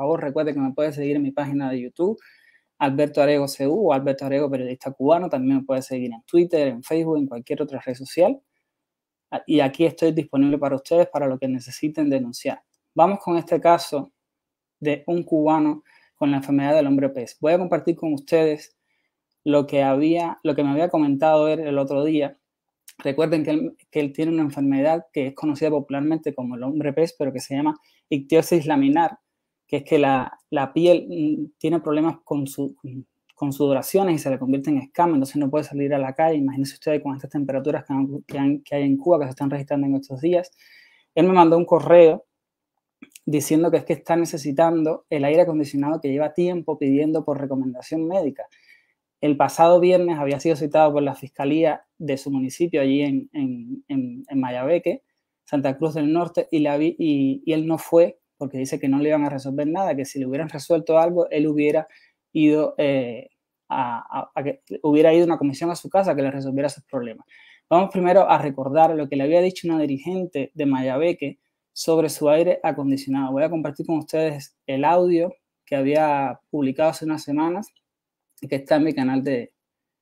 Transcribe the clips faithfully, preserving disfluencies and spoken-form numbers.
favor, recuerde que me puede seguir en mi página de YouTube, Alberto Arego C U o Alberto Arego Periodista Cubano. También me puede seguir en Twitter, en Facebook, en cualquier otra red social. Y aquí estoy disponible para ustedes para lo que necesiten denunciar. Vamos con este caso de un cubano con la enfermedad del hombre pez. Voy a compartir con ustedes lo que, había, lo que me había comentado él el otro día. Recuerden que él, que él tiene una enfermedad que es conocida popularmente como el hombre pez, pero que se llama ictiosis laminar, que es que la, la piel tiene problemas con, su, con sudoraciones y se le convierte en escamas, entonces no puede salir a la calle. Imagínense ustedes con estas temperaturas que, han, que, han, que hay en Cuba, que se están registrando en estos días. Él me mandó un correo diciendo que es que está necesitando el aire acondicionado que lleva tiempo pidiendo por recomendación médica. El pasado viernes había sido citado por la Fiscalía de su municipio allí en, en, en, en Mayabeque, Santa Cruz del Norte, y, la vi, y, y él no fue porque dice que no le iban a resolver nada, que si le hubieran resuelto algo, él hubiera ido, eh, a, a, a que hubiera ido a una comisión a su casa que le resolviera sus problemas. Vamos primero a recordar lo que le había dicho una dirigente de Mayabeque sobre su aire acondicionado. Voy a compartir con ustedes el audio que había publicado hace unas semanas y que está en mi canal de,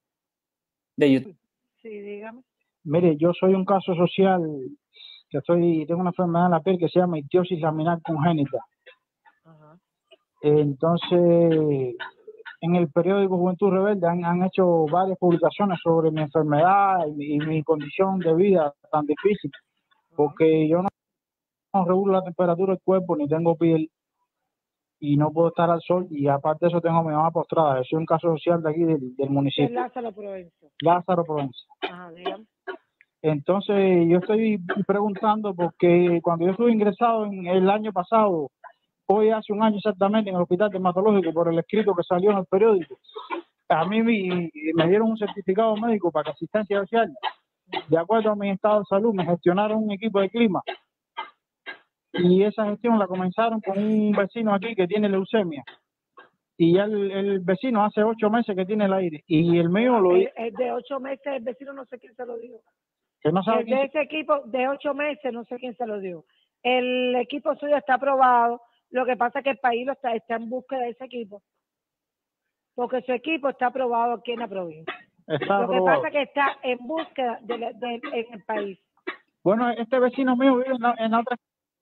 de YouTube. Sí, dígame. Mire, yo soy un caso social que estoy, tengo una enfermedad en la piel que se llama ictiosis laminar congénita. Ajá. Entonces, en el periódico Juventud Rebelde han, han hecho varias publicaciones sobre mi enfermedad y mi, y mi condición de vida tan difícil, porque yo no, no regulo la temperatura del cuerpo ni tengo piel y no puedo estar al sol, y aparte de eso tengo a mi mamá postrada. Yo soy un caso social de aquí del, del municipio. Lázaro Provenza. Lázaro Provenza. Ajá, dígame. Entonces yo estoy preguntando porque cuando yo estuve ingresado en el año pasado, hoy hace un año exactamente, en el hospital dermatológico por el escrito que salió en el periódico, a mí me, me dieron un certificado médico para asistencia social. De acuerdo a mi estado de salud, me gestionaron un equipo de clima. Y esa gestión la comenzaron con un vecino aquí que tiene leucemia. Y ya el, el vecino hace ocho meses que tiene el aire. Y el mío lo... El, el de ocho meses, el vecino no sé quién se lo dio. Que no sabe El de ese equipo de ocho meses, no sé quién se lo dio. El equipo suyo está aprobado. Lo que pasa es que el país lo está, está en búsqueda de ese equipo. Porque su equipo está aprobado aquí en la provincia. Está lo aprobado. que pasa es que está en búsqueda de, de, de, en el país. Bueno, este vecino mío vive en la, en la otra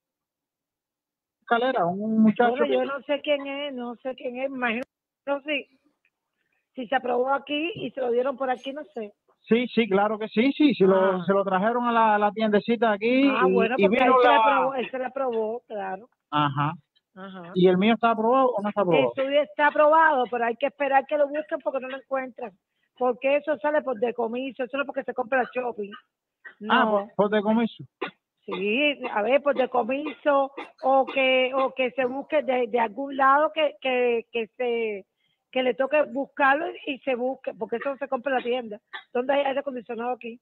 escalera, un muchacho. Bueno, que... yo no sé quién es, no sé quién es, imagino si, si se aprobó aquí y se lo dieron por aquí, no sé. Sí, sí, claro que sí, sí, se, ah. lo, se lo trajeron a la, a la tiendecita aquí. Ah, y, bueno, y porque vino él, se la... le aprobó, él se le aprobó, claro. Ajá. Ajá. ¿Y el mío está aprobado o no está aprobado? El suyo está aprobado, pero hay que esperar que lo busquen porque no lo encuentran. Porque eso sale por decomiso, eso no es porque se compra el shopping. No. Ah, por, por decomiso. Sí, a ver, por decomiso o que o que se busque de, de algún lado que, que, que se que le toque buscarlo y se busque, porque eso no se compra en la tienda. ¿Dónde hay aire acondicionado aquí?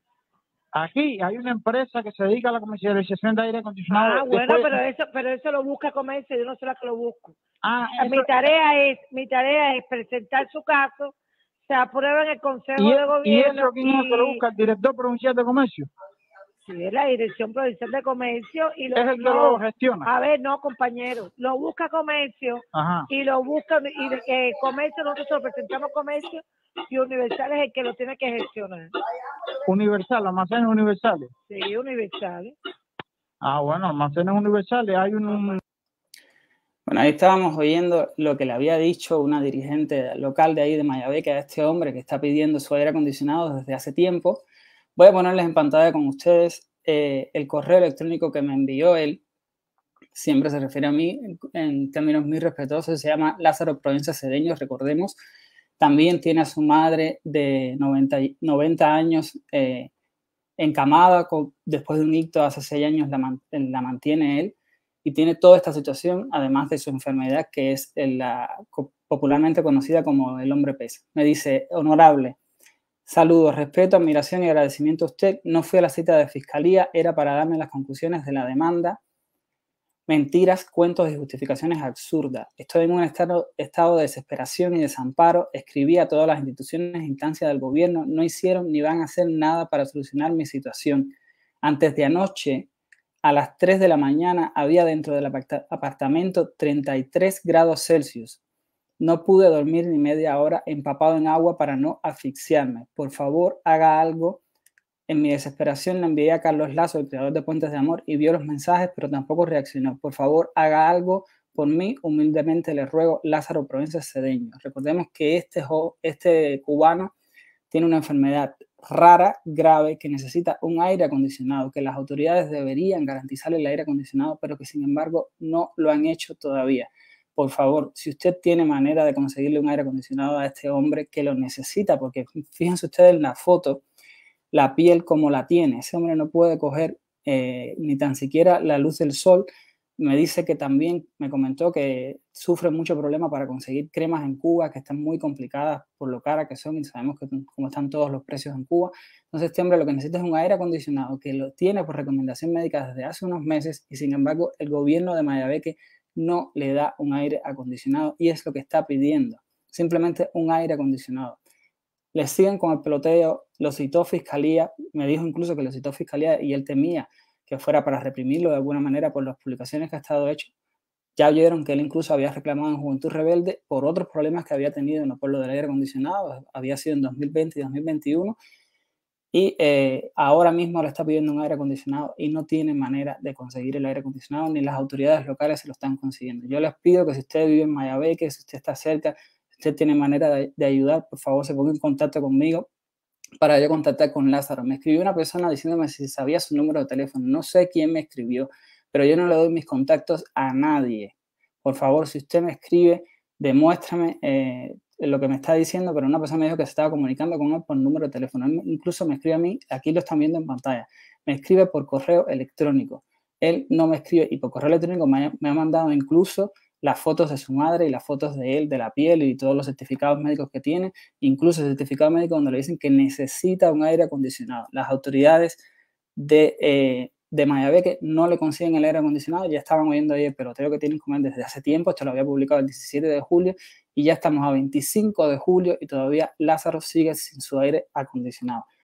Aquí hay una empresa que se dedica a la comercialización de aire acondicionado. Ah, bueno, Después... pero eso pero eso lo busca comercio, yo no soy la que lo busco. Ah, eso... Mi tarea es mi tarea es presentar su caso, se aprueba en el Consejo ¿Y, de Gobierno. ¿Y eso quién es el que lo busca? ¿El director provincial de comercio? Sí, es la Dirección Provincial de Comercio. Y lo, es el que no, lo gestiona. A ver, no, compañero. Lo busca Comercio. Ajá. Y lo busca, y eh, Comercio, nosotros lo presentamos Comercio y Universal es el que lo tiene que gestionar. Universal, almacenes universales. Sí, Universal. Ah, bueno, almacenes universales. Hay un... un... Bueno, ahí estábamos oyendo lo que le había dicho una dirigente local de ahí de Mayabeque a este hombre que está pidiendo su aire acondicionado desde hace tiempo. Voy a ponerles en pantalla con ustedes eh, el correo electrónico que me envió él. Siempre se refiere a mí en, en términos muy respetuosos. Se llama Lázaro Provenza Cedeño, recordemos. También tiene a su madre de noventa, noventa años eh, encamada con, después de un icto hace seis años la, man, la mantiene él. Y tiene toda esta situación, además de su enfermedad, que es la popularmente conocida como el hombre pez. Me dice, honorable, saludos, respeto, admiración y agradecimiento a usted. No fui a la cita de fiscalía, era para darme las conclusiones de la demanda. Mentiras, cuentos y justificaciones absurdas. Estoy en un estado, estado de desesperación y desamparo. Escribí a todas las instituciones e instancias del gobierno. No hicieron ni van a hacer nada para solucionar mi situación. Antes de anoche, A las tres de la mañana había dentro del apartamento treinta y tres grados Celsius. No pude dormir ni media hora empapado en agua para no asfixiarme. Por favor, haga algo. En mi desesperación le envié a Carlos Lazo, el creador de Puentes de Amor, y vio los mensajes, pero tampoco reaccionó. Por favor, haga algo por mí. Humildemente le ruego, Lázaro Provenza Cedeño. Recordemos que este, este cubano tiene una enfermedad rara, grave, que necesita un aire acondicionado, que las autoridades deberían garantizarle el aire acondicionado, pero que sin embargo no lo han hecho todavía. Por favor, si usted tiene manera de conseguirle un aire acondicionado a este hombre que lo necesita, porque fíjense ustedes en la foto, la piel como la tiene. Ese hombre no puede coger eh, ni tan siquiera la luz del sol. Me dice que también, me comentó que sufre mucho problema para conseguir cremas en Cuba, que están muy complicadas por lo cara que son y sabemos que, cómo están todos los precios en Cuba. Entonces este hombre lo que necesita es un aire acondicionado que lo tiene por recomendación médica desde hace unos meses y sin embargo el gobierno de Mayabeque no le da un aire acondicionado y es lo que está pidiendo, simplemente un aire acondicionado. Le siguen con el peloteo, lo citó Fiscalía, me dijo incluso que lo citó Fiscalía y él temía que fuera para reprimirlo de alguna manera por las publicaciones que ha estado hecho. Ya oyeron que él incluso había reclamado en Juventud Rebelde por otros problemas que había tenido, no por lo del aire acondicionado, había sido en dos mil veinte y dos mil veintiuno, y eh, ahora mismo le está pidiendo un aire acondicionado y no tiene manera de conseguir el aire acondicionado, ni las autoridades locales se lo están consiguiendo. Yo les pido que si usted vive en Mayabeque, si usted está cerca, si usted tiene manera de, de ayudar, por favor se ponga en contacto conmigo para yo contactar con Lázaro. Me escribió una persona diciéndome si sabía su número de teléfono. No sé quién me escribió, pero yo no le doy mis contactos a nadie. Por favor, si usted me escribe, demuéstrame eh, lo que me está diciendo, pero una persona me dijo que se estaba comunicando con él por número de teléfono. Él incluso me escribe a mí, aquí lo están viendo en pantalla, me escribe por correo electrónico. Él no me escribe y por correo electrónico me ha, me ha mandado incluso las fotos de su madre y las fotos de él, de la piel y todos los certificados médicos que tiene, incluso el certificado médico donde le dicen que necesita un aire acondicionado. Las autoridades de, eh, de Mayabeque no le consiguen el aire acondicionado, ya estaban oyendo ahí el peloteo que tienen con él desde hace tiempo, esto lo había publicado el diecisiete de julio y ya estamos a veinticinco de julio y todavía Lázaro sigue sin su aire acondicionado.